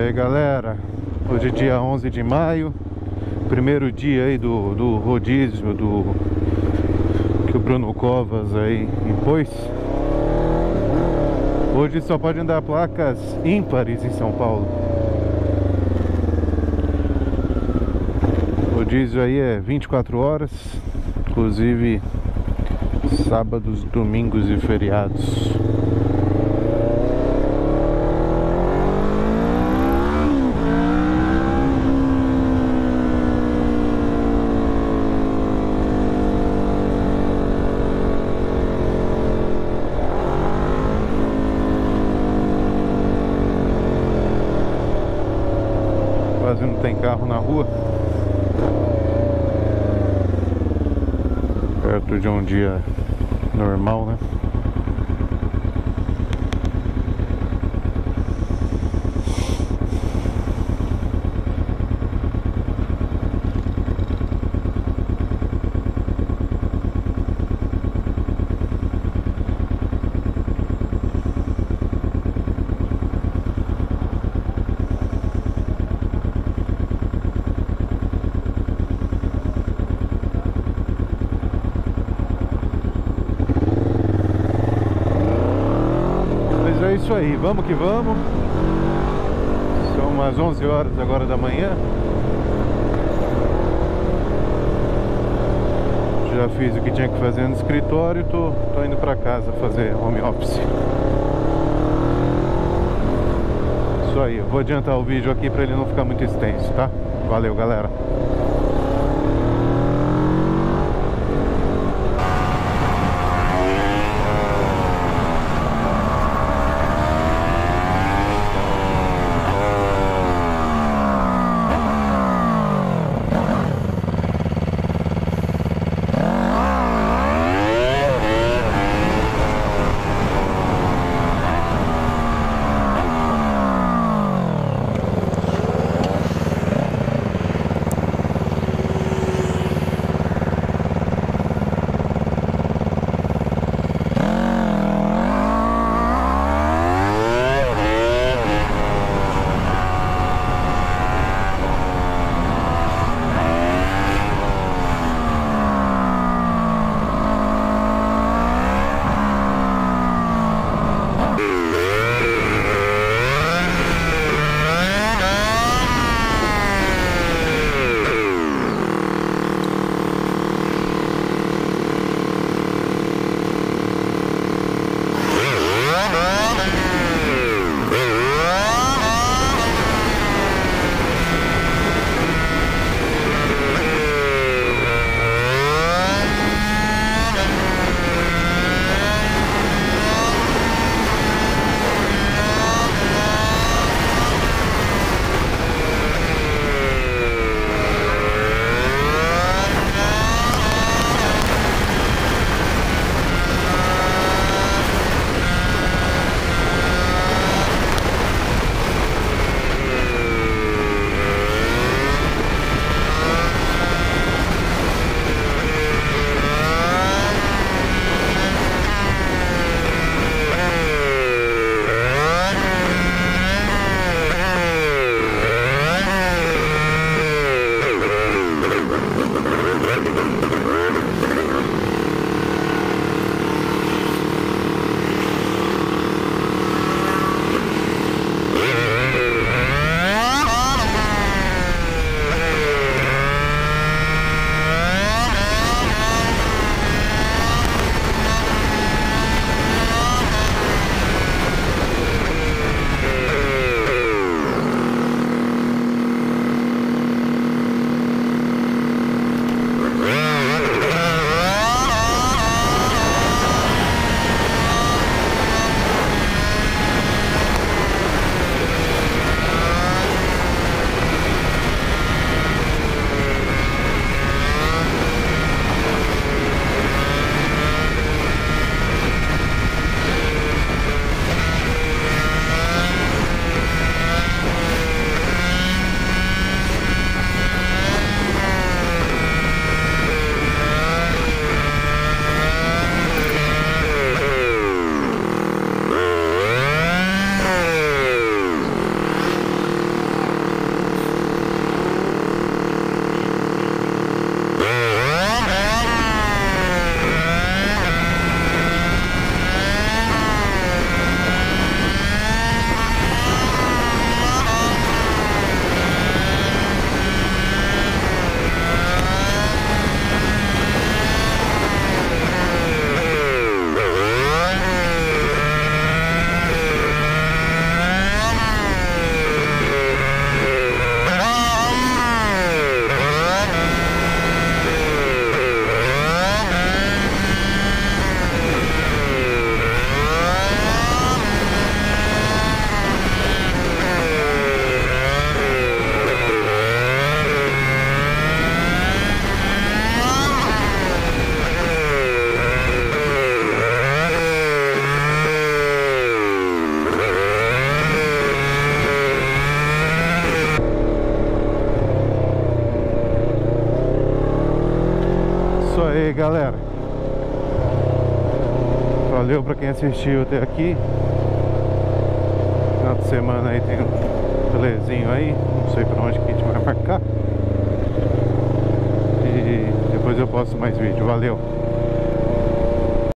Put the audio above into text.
aí galera, hoje é dia 11 de maio, primeiro dia aí do rodízio que o Bruno Covas aí impôs. Hoje só pode andar placas ímpares em São Paulo. O rodízio aí é 24 horas, inclusive sábados, domingos e feriados. Quase não tem carro na rua, perto de um dia normal, né? É isso aí, vamos que vamos. São umas 11 horas agora da manhã. Já fiz o que tinha que fazer no escritório e tô indo pra casa fazer home office. Isso aí, eu vou adiantar o vídeo aqui pra ele não ficar muito extenso, tá? Valeu, galera. aí, galera. Valeu pra quem assistiu até aqui. Final de semana aí tem um telezinho aí. Não sei pra onde que a gente vai marcar. E depois eu posto mais vídeo. Valeu.